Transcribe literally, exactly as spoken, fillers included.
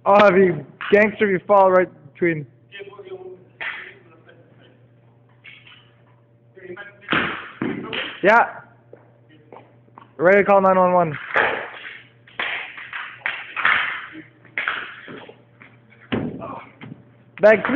Oh, if you gangster, if you fall right between. Yeah. Ready to call nine one one. Bag three.